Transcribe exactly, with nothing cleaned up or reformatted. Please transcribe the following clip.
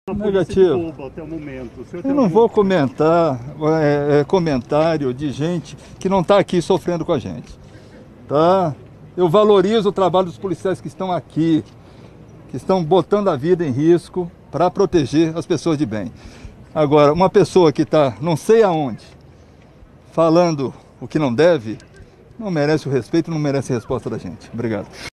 Negativo. Até o momento. Eu não vou comentar é, é, comentário de gente que não está aqui sofrendo com a gente. Tá? Eu valorizo o trabalho dos policiais que estão aqui, que estão botando a vida em risco para proteger as pessoas de bem. Agora, uma pessoa que está não sei aonde, falando o que não deve, não merece o respeito, não merece a resposta da gente. Obrigado.